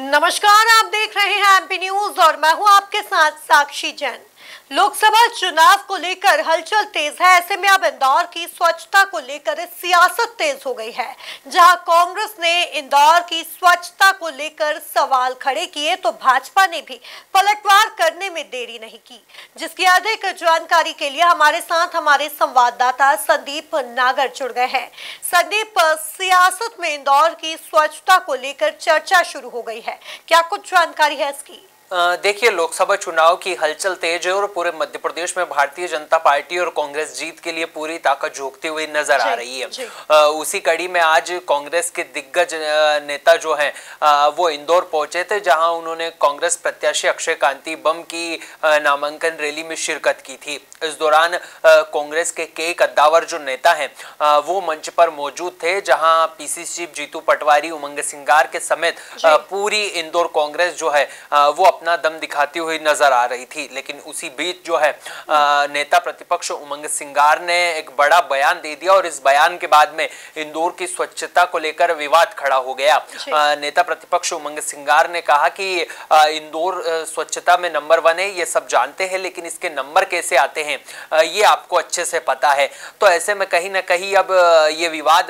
नमस्कार, आप देख रहे हैं एमपी न्यूज और मैं हूं आपके साथ साक्षी जैन। लोकसभा चुनाव को लेकर हलचल तेज है। ऐसे में अब इंदौर की स्वच्छता को लेकर सियासत तेज हो गई है। जहां कांग्रेस ने इंदौर की स्वच्छता को लेकर सवाल खड़े किए तो भाजपा ने भी पलटवार करने में देरी नहीं की। जिसकी अधिक जानकारी के लिए हमारे साथ हमारे संवाददाता संदीप नागर जुड़ गए हैं। संदीप, सियासत में इंदौर की स्वच्छता को लेकर चर्चा शुरू हो गई है, क्या कुछ जानकारी है इसकी? देखिए, लोकसभा चुनाव की हलचल तेज है और पूरे मध्य प्रदेश में भारतीय जनता पार्टी और कांग्रेस जीत के लिए पूरी ताकत झोंकती हुई नजर आ रही है। उसी कड़ी में आज कांग्रेस के दिग्गज नेता जो हैं वो इंदौर पहुंचे थे, जहां उन्होंने कांग्रेस प्रत्याशी अक्षय कांति बम की नामांकन रैली में शिरकत की थी। इस दौरान कांग्रेस के कद्दावर जो नेता हैं वो मंच पर मौजूद थे, जहां पीसीसी चीफ जीतू पटवारी, उमंग सिंगार के समेत पूरी इंदौर कांग्रेस जो है वो अपना दम दिखाती हुई नजर आ रही थी। लेकिन उसी बीच जो है नेता प्रतिपक्ष उमंग सिंगार ने एक बड़ा बयान दे दिया और इस बयान के बाद में इंदौर की स्वच्छता को लेकर विवाद खड़ा हो गया। नेता प्रतिपक्ष उमंग सिंगार ने कहा कि इंदौर स्वच्छता में नंबर 1 है, ये सब जानते हैं, लेकिन इसके नंबर कैसे आते हैं ये आपको अच्छे से पता है। तो ऐसे में कहीं ना कहीं अब ये विवाद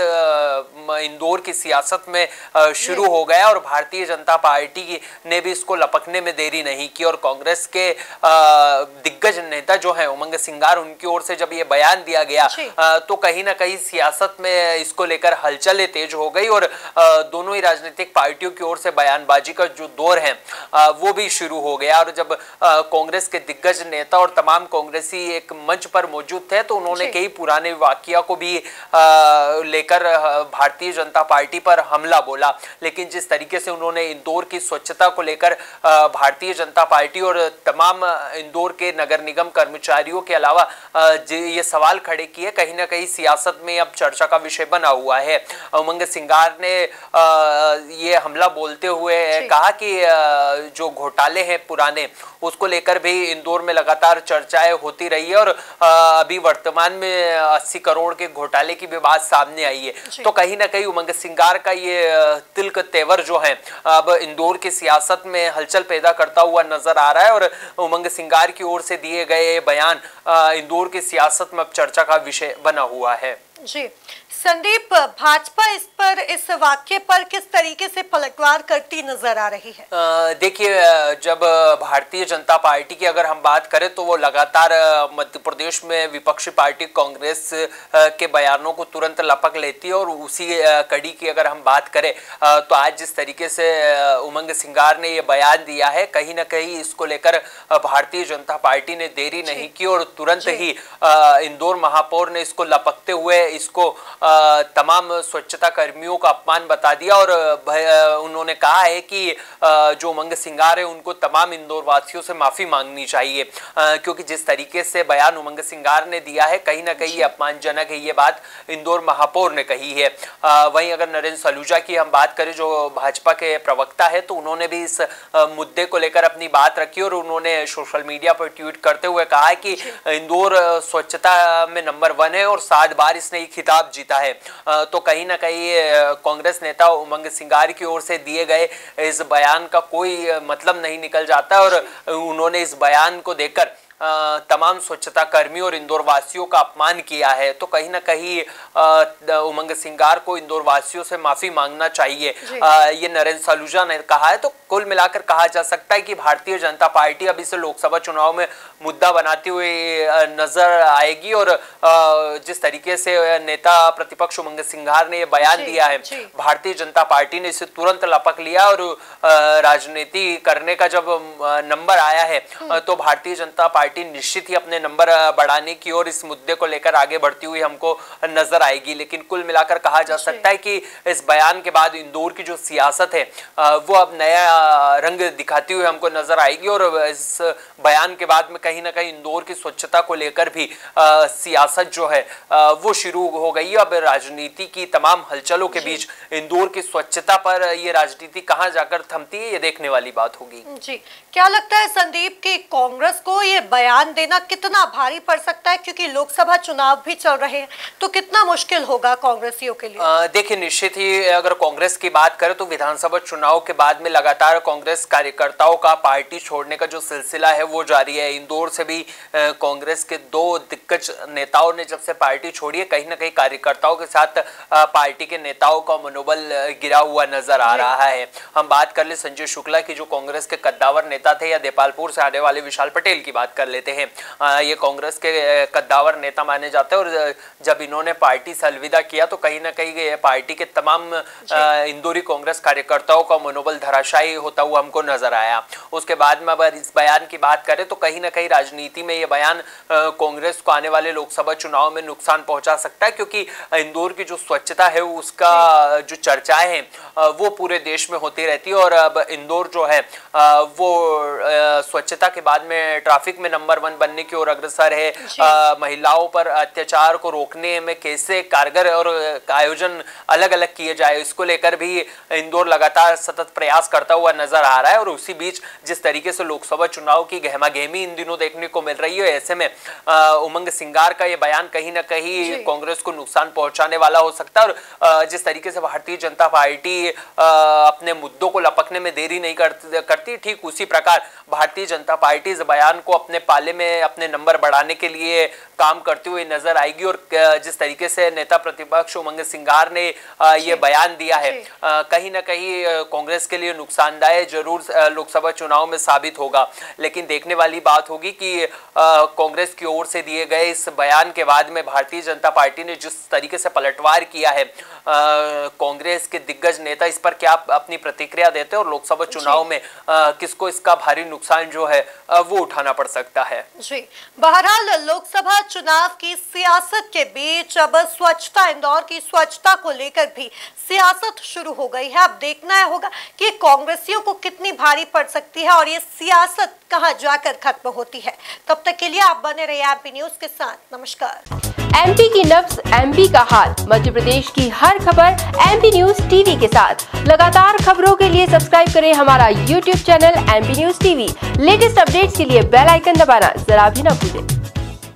इंदौर की सियासत में शुरू हो गया और भारतीय जनता पार्टी ने भी इसको लपकने में देरी नहीं की और कांग्रेस के दिग्गज नेता जो हैं उमंग सिंगार, उनकी ओर से जब ये बयान दिया गया तो कहीं ना कहीं सियासत में इसको लेकर हलचलें तेज हो गई और दोनों ही राजनीतिक पार्टियों की ओर से बयानबाजी का जो दौर है वो भी शुरू हो गया। और जब कांग्रेस के दिग्गज नेता और तमाम कांग्रेसी एक मंच पर मौजूद थे तो उन्होंने कई पुराने वाकया को भी लेकर भारतीय जनता पार्टी पर हमला बोला। लेकिन जिस तरीके से उन्होंने इंदौर की स्वच्छता को लेकर भारतीय जनता पार्टी और तमाम इंदौर के नगर निगम कर्मचारियों के अलावा ये सवाल खड़े किए, कहीं ना कहीं सियासत में अब चर्चा का विषय बना हुआ है। उमंग सिंगार ने ये हमला बोलते हुए कहा कि जो घोटाले हैं पुराने, उसको लेकर भी इंदौर में लगातार चर्चाएं होती रही है और अभी वर्तमान में 80 करोड़ के घोटाले की भी बात सामने आई है। तो कहीं ना कहीं उमंग सिंगार का ये तिल्क तेवर जो है अब इंदौर की सियासत में हलचल पैदा करता हुआ नजर आ रहा है और उमंग सिंगार की ओर से दिए गए बयान इंदौर की सियासत में अब चर्चा का विषय बना हुआ है। जी संदीप, भाजपा इस वाक्य पर किस तरीके से पलटवार करती नजर आ रही है? देखिए, जब भारतीय जनता पार्टी की अगर हम बात करें तो वो लगातार मध्य प्रदेश में विपक्षी पार्टी कांग्रेस के बयानों को तुरंत लपक लेती है और उसी कड़ी की अगर हम बात करें तो आज जिस तरीके से उमंग सिंगार ने ये बयान दिया है, कहीं ना कहीं इसको लेकर भारतीय जनता पार्टी ने देरी नहीं की और तुरंत ही इंदौर महापौर ने इसको लपकते हुए इसको तमाम स्वच्छता कर्मियों का अपमान बता दिया और उन्होंने कहा है कि जो उमंग सिंगार है उनको तमाम इंदौर वासियों से माफी मांगनी चाहिए, क्योंकि जिस तरीके से बयान उमंग सिंगार ने दिया है कहीं ना कहीं अपमानजनक है। ये बात इंदौर महापौर ने कही है। वहीं अगर नरेंद्र सलूजा की हम बात करें जो भाजपा के प्रवक्ता है, तो उन्होंने भी इस मुद्दे को लेकर अपनी बात रखी और उन्होंने सोशल मीडिया पर ट्वीट करते हुए कहा है कि इंदौर स्वच्छता में नंबर 1 है और 7 बार इसने खिताब जीता है। तो कहीं ना कहीं कांग्रेस नेता उमंग सिंगार की ओर से दिए गए इस बयान का कोई मतलब नहीं निकल जाता और उन्होंने इस बयान को देकर तमाम स्वच्छता कर्मी और इंदौर वासियों का अपमान किया है। तो कहीं ना कहीं उमंग सिंगार को इंदौर वासियों से माफी मांगना चाहिए, ये नरेंद्र सलूजा ने कहा है। तो कुल मिलाकर कहा जा सकता है कि भारतीय जनता पार्टी अब इसे लोकसभा चुनाव में मुद्दा बनाती हुई नजर आएगी और जिस तरीके से नेता प्रतिपक्ष उमंग सिंगार ने यह बयान दिया है, भारतीय जनता पार्टी ने इसे तुरंत लपक लिया और राजनीति करने का जब नंबर आया है तो भारतीय जनता पार्टी निश्चित ही अपने नंबर बढ़ाने की ओर इस मुद्दे को लेकर आगे बढ़ती हुई हमको नजर आएगी। लेकिन कुल मिलाकर कहा जा सकता है कि इस बयान के बाद इंदौर की जो सियासत है वो अब नया रंग दिखाती हुई हमको नजर आएगी और इस बयान के बाद में कहीं ना कहीं इंदौर की स्वच्छता को लेकर भी सियासत जो है वो शुरू हो गई है। अब राजनीति की तमाम हलचलों के बीच इंदौर की स्वच्छता पर ये राजनीति कहां जाकर थमती है, ये देखने वाली बात होगी। जी, क्या लगता है संदीप कि कांग्रेस को ये बयान देना कितना भारी पड़ सकता है, क्योंकि लोकसभा चुनाव भी चल रहे हैं, तो कितना मुश्किल होगा कांग्रेसियों के लिए? देखिए, निश्चित ही अगर कांग्रेस की बात करें तो विधानसभा चुनाव के बाद में लगातार कांग्रेस कार्यकर्ताओं का पार्टी छोड़ने का जो सिलसिला है वो जारी है। इंदौर से भी कांग्रेस के 2 दिग्गज नेताओं ने जब से पार्टी छोड़ी है, कहीं ना कहीं कार्यकर्ताओं के साथ पार्टी के नेताओं का मनोबल गिरा हुआ नजर आ रहा है। हम बात कर ले संजय शुक्ला की, जो कांग्रेस के कद्दावर नेता थे, या देपालपुर से आने वाले विशाल पटेल की बात कर लेते हैं। ये कांग्रेस के कद्दावर नेता माने जाते हैं और जब इन्होंने पार्टी से अलविदा किया तो कहीं ना कहीं पार्टी के तमाम इंदौरी कांग्रेस कार्यकर्ताओं का मनोबल धराशायी होता हुआ हमको नजर आया। उसके बाद में अगर इस बयान की बात करें तो कहीं ना कहीं राजनीति में ये बयान कांग्रेस को आने वाले लोकसभा चुनाव में नुकसान पहुंचा सकता है, क्योंकि इंदौर की जो स्वच्छता है उसका जो चर्चाएं हैं वो पूरे देश में होती रहती है। और अब इंदौर जो है वो स्वच्छता के बाद में ट्रैफिक में नंबर 1 बनने की ओर अग्रसर है। महिलाओं पर अत्याचार को रोकने में कैसे कारगर और आयोजन अलग अलग किए जाए, इसको लेकर भी इंदौर लगातार सतत प्रयास करता हुआ नजर आ रहा है। और उसी बीच जिस तरीके से लोकसभा चुनाव की गहमागहमी इन दिनों देखने को मिल रही है, ऐसे में उमंग सिंगार का यह बयान कहीं ना कहीं कांग्रेस को नुकसान पहुंचाने वाला हो सकता है। और जिस तरीके से भारतीय जनता पार्टी अपने मुद्दों को लपकने में देरी नहीं करती, ठीक उसी प्रकार भारतीय जनता पार्टी इस बयान को अपने पाले में अपने नंबर बढ़ाने के लिए काम करती हुई नजर आएगी। और जिस तरीके से नेता प्रतिपक्ष उमंग सिंगार ने ये बयान दिया है, कहीं ना कहीं कांग्रेस के लिए नुकसानदायक जरूर लोकसभा चुनाव में साबित होगा। लेकिन देखने वाली बात होगी कि कांग्रेस की ओर से दिए गए इस बयान के बाद में भारतीय जनता पार्टी ने जिस तरीके से पलटवार किया है, कांग्रेस के दिग्गज नेता इस पर क्या अपनी प्रतिक्रिया देते हैं और लोकसभा चुनाव में किसको इसका भारी नुकसान जो है वो उठाना पड़ सकता है। जी, बहरहाल लोकसभा चुनाव की सियासत के बीच अब स्वच्छता, इंदौर की स्वच्छता को लेकर भी सियासत शुरू हो गई है। अब देखना होगा कि कांग्रेसियों को कितनी भारी पड़ सकती है और ये सियासत कहां जाकर खत्म होती है। तब तक के लिए आप बने रहिए एमपी न्यूज के साथ। नमस्कार। एमपी की नब्ज, एमपी का हाल, मध्य प्रदेश की हर खबर एमपी न्यूज टीवी के साथ। लगातार खबरों के लिए सब्सक्राइब करें हमारा YouTube channel MP news TV. Latest updates के लिए बेल आइकन दबाना जरा भी न भूलें।